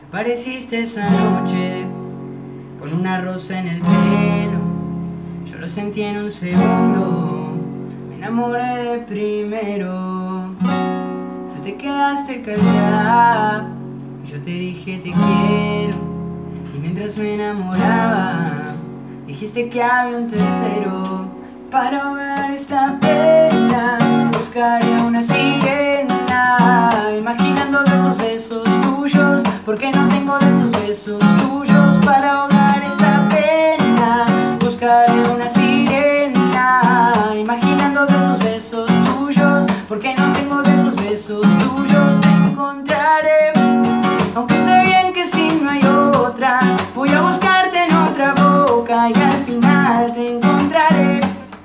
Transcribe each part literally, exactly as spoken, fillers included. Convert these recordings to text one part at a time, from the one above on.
Apareciste esa noche con una rosa en el pelo. Yo lo sentí en un segundo, me enamoré de primero. Tú te quedaste callada y yo te dije te quiero. Y mientras me enamoraba, dijiste que había un tercero. Para ahogar esta pena buscaré una sirena, imaginando de esos besos tuyos, porque no tengo de esos besos tuyos. Para ahogar esta pena buscaré una sirena, imaginando de esos besos tuyos, porque no tengo de esos besos tuyos. Te encontraré, aunque sé bien que si no hay otra, voy a buscarte en otra boca y al final te encontraré.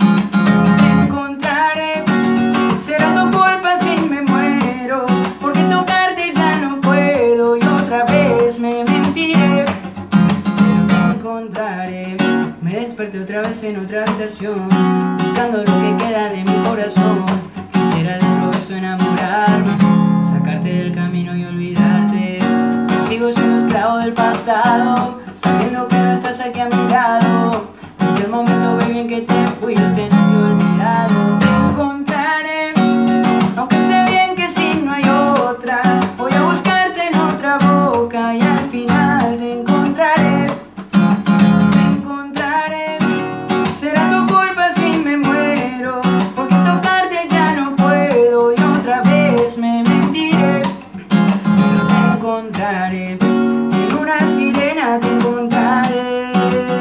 Me mentiré, pero te encontraré. Me desperté otra vez en otra habitación, buscando lo que queda de mi corazón. Quisiera de otro beso enamorarme, sacarte del camino y olvidarte. Yo sigo siendo esclavo del pasado, sabiendo que no estás aquí a mi lado. Desde el momento, baby, en que te fuiste, no te he olvidado. Te encontraré, aunque sé bien que si no hay otra, voy a buscarte en otra boca y al final te encontraré. Te encontraré. Será tu culpa si me muero, porque tocarte ya no puedo y otra vez me mentiré. Pero te encontraré, en una sirena te encontraré.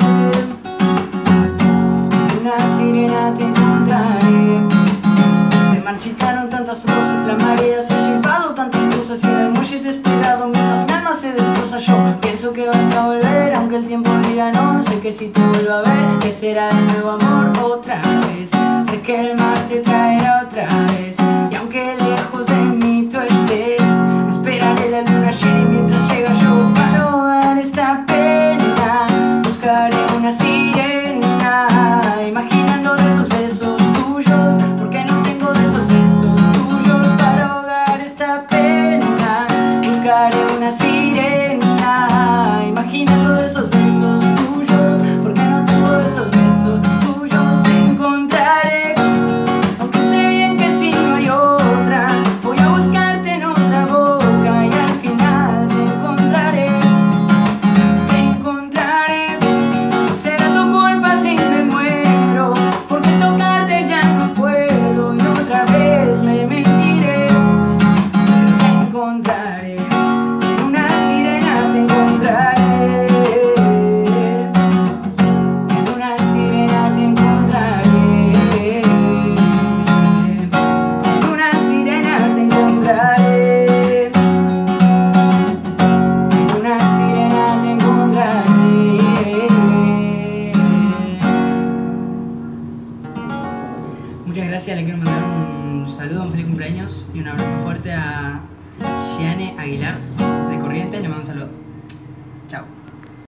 En una sirena te encontraré. Se marchitaron tantas cosas, la marea se ha llevado tantas cosas y en el muelle te he esperado mientras mi alma se destroza. Yo pienso que vas a volver, aunque el tiempo diga no. Sé que si te vuelvo a ver, que será de nuevo amor otra vez. Sé que el mar te traerá otra vez, y aunque lejos de mí tú estés, esperaré la luna llena y mientras llega yo para ahogar esta pena buscaré una sirena, imaginando de esos besos tuyos, porque no tengo de esos besos tuyos. Para ahogar esta pena buscaré una sirena, imaginando de esos besos tuyos, porque no tengo de esos besos tuyos. Te encontraré, aunque sé bien que si no hay otra, voy a buscarte en otra boca y al final te encontraré. Te encontraré. Será tu culpa si me muero, porque tocarte ya no puedo y otra vez me mentiré. Te encontraré, en una sirena te encontraré. En una sirena te encontraré. En una sirena te encontraré. En una sirena te encontraré. Muchas gracias, le quiero mandar un saludo, un feliz cumpleaños y un abrazo fuerte a Gianne Aguilar de Corrientes. Le mando un saludo.